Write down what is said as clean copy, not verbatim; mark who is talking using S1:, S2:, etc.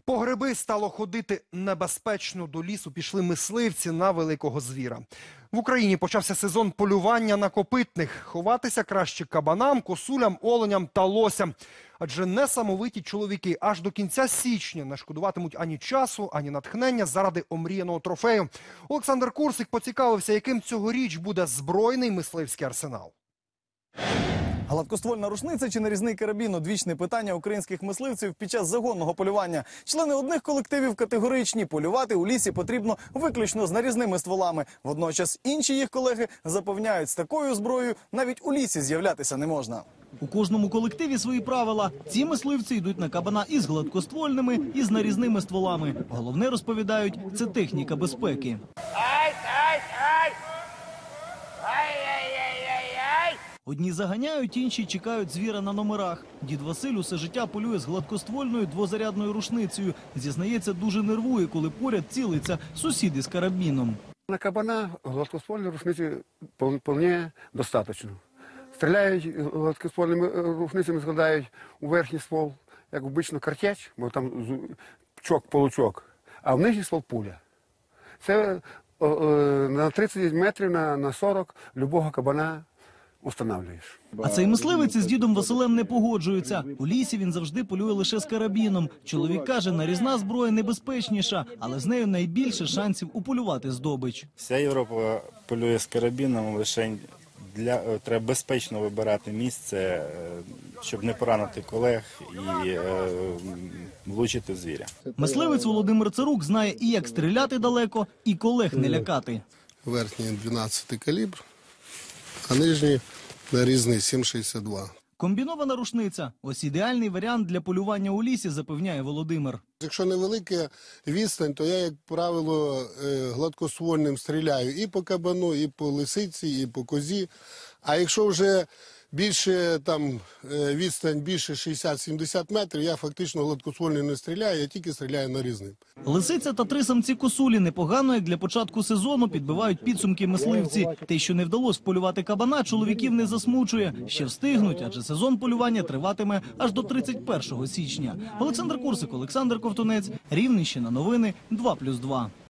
S1: По гриби стало ходити небезпечно. До лісу пішли мисливці на великого звіра. В Україні почався сезон полювання на копитних. Ховатися краще кабанам, косулям, оленям та лосям. Адже несамовиті чоловіки аж до кінця січня не шкодуватимуть ані часу, ані натхнення заради омріяного трофею. Олександр Курсик поцікавився, яким цьогоріч буде збройний мисливський арсенал.
S2: Гладкоствольна рушниця чи нарізний карабін – одвічне питання українських мисливців під час загонного полювання. Члени одних колективів категоричні – полювати у лісі потрібно виключно з нарізними стволами. Водночас інші їх колеги запевняють, з такою зброєю навіть у лісі з'являтися не можна. У кожному колективі свої правила. Ці мисливці йдуть на кабана із гладкоствольними, і з нарізними стволами. Головне, розповідають, це техніка безпеки. Одні заганяють, інші чекають звіра на номерах. Дід Василь усе життя полює з гладкоствольною двозарядною рушницею. Зізнається, дуже нервує, коли поряд цілиться сусід із карабіном.
S3: На кабана гладкоствольної рушниці вполне достатньо. Стріляють гладкоствольними рушницями, складають у верхній ствол, як обично картеч, бо там чок-получок, а в нижній ствол пуля. Це на 30 метрів, на 40 любого кабана устанавлюєш.
S2: А цей мисливець із дідом Василем не погоджується. У лісі він завжди полює лише з карабіном. Чоловік каже, нарізна зброя небезпечніша, але з нею найбільше шансів уполювати здобич.
S4: Вся Європа полює з карабіном, лише треба безпечно вибирати місце, щоб не поранити колег і влучити звіря.
S2: Мисливець Володимир Царук знає і як стріляти далеко, і колег не лякати.
S5: Верхній 12 калібр, а нижній нарізний 7,62.
S2: Комбінована рушниця – ось ідеальний варіант для полювання у лісі, запевняє Володимир.
S5: Якщо невелика відстань, то я, як правило, гладкоствольним стріляю і по кабану, і по лисиці, і по козі. А якщо вже більше відстань більше 60-70 метрів, я фактично гладкоствольним не стріляю, я тільки стріляю нарізним.
S2: Лисиця та 3 самці косулі непогано, як для початку сезону, підбивають підсумки мисливці. Те, що не вдалося вполювати кабана, чоловіків не засмучує. Ще встигнуть, адже сезон полювання триватиме аж до 31 січня. Олександр Курсик, Олександр Ковтунець, Рівненщина, новини 2+2.